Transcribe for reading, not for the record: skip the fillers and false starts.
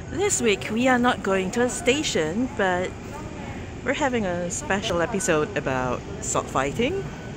This week we are not going to a station, but we're having a special episode about sword fighting.